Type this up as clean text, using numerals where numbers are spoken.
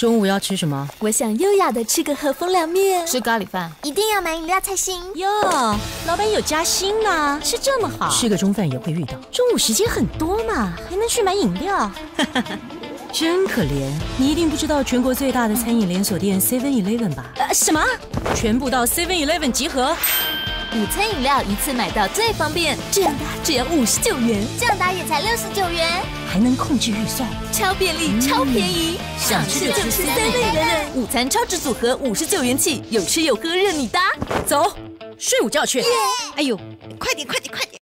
中午要吃什么？ 我想优雅的吃个和风凉面， 吃咖喱饭， 一定要买饮料才行。 哟，老板有加薪呢，是这么好。 吃个中饭也会遇到。 中午时间很多嘛，还能去买饮料。 真可怜，你一定不知道全国最大的餐饮连锁店 7-Eleven 吧？ 什么？ 全部到 7-Eleven 集合。 午餐饮料一次买到最方便，这样搭只要59元， 这样搭也才69元， 还能控制预算， 超便利，超便宜。想吃就吃 7-Eleven，午餐超值组合59元起，有吃有喝任你搭。 走，睡午觉去。 哎呦，快点！